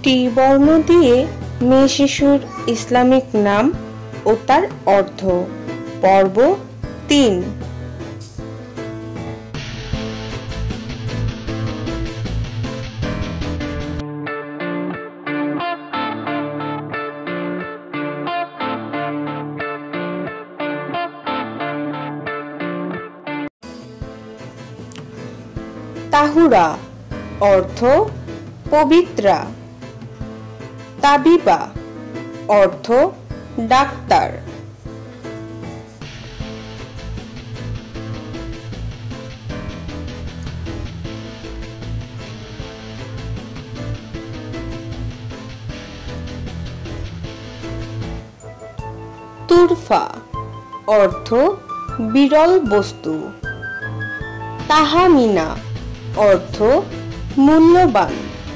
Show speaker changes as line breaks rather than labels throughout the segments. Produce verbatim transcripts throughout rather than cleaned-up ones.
টি বর্ণ দিয়ে মেয়ে শিশুর ইসলামিক নাম ও তার অর্থ। পর্ব তিন। তাহুরা অর্থ পবিত্রা। তাবিবা অর্থ ডাক্তার। তুরফা অর্থ বিরল বস্তু। তাহামিনা অর্থ মূল্যবান।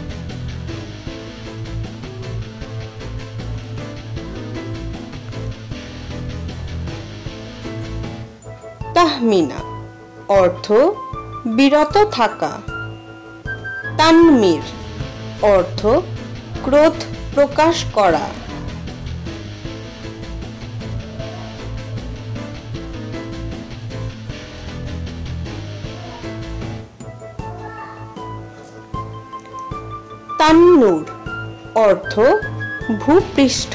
তাহমিনা অর্থ বিরত থাকা। তানমির অর্থ ক্রোধ প্রকাশ করা। তান্নুর অর্থ ভূপৃষ্ঠ।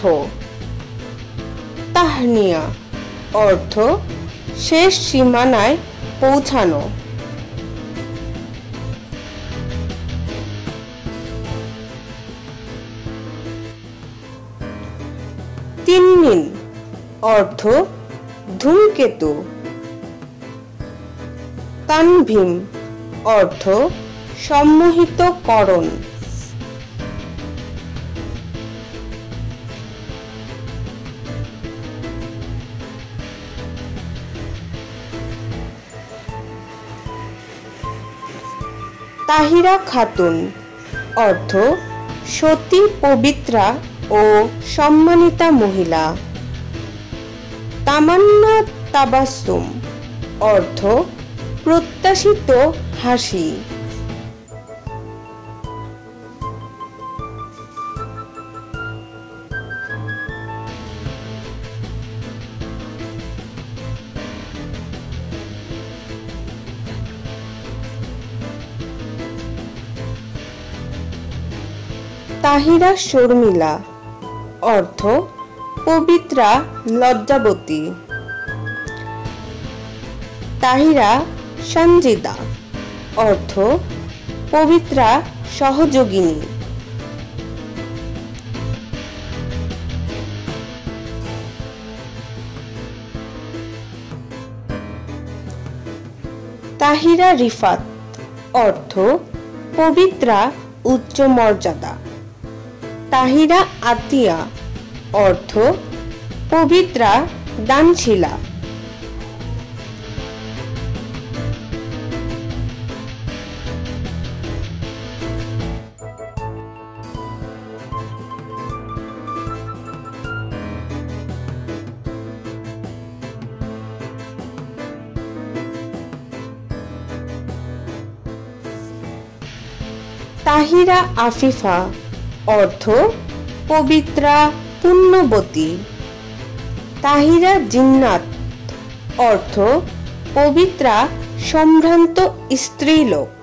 তাহনিয়া অর্থ শেষ সীমানায় পৌঁছানো। তিন্নিন অর্থ ধূমকেতু। তানভীম অর্থ সম্মোহিতকরণ। তাহিরা খাতুন অর্থ সতী পবিত্রা ও সম্মানিতা মহিলা। তামান্না তাবাসসুম অর্থ প্রত্যাশিত হাসি। তাহিরা শর্মিলা অর্থ পবিত্রা লজ্জাবতী। তাহিরা সঞ্জিদা অর্থ পবিত্রা সহযোগিনী। তাহিরা রিফাত অর্থ পবিত্রা উচ্চ মর্যাদা। তাহিরা আতিয়া অর্থ পবিত্রা দানশীলা। তাহিরা আফিফা অর্থ পবিত্রা পুণ্যবতী। তাহিরা জিন্নাত অর্থ পবিত্রা সম্ভ্রান্ত স্ত্রীলোক।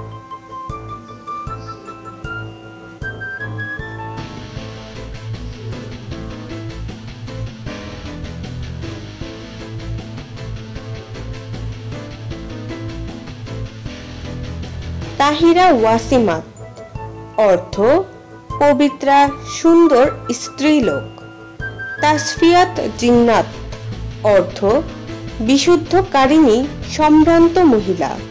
তাহিরা ওয়াসিমাত অর্থ পবিত্রা সুন্দর স্ত্রীলোক। তাসফিয়াত জিন্নাত অর্থ বিশুদ্ধকারিণী সম্ভ্রান্ত মহিলা।